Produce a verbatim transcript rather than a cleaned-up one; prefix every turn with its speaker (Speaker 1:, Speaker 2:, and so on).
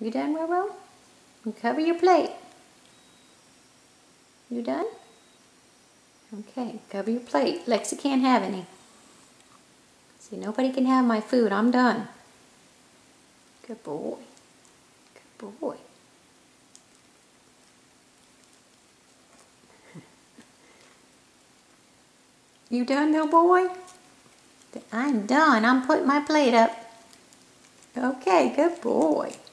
Speaker 1: You done, Roro? You cover your plate. You done? Okay, cover your plate. Lexi can't have any. See, nobody can have my food. I'm done. Good boy. Good boy. You done, little boy? I'm done. I'm putting my plate up. Okay, good boy.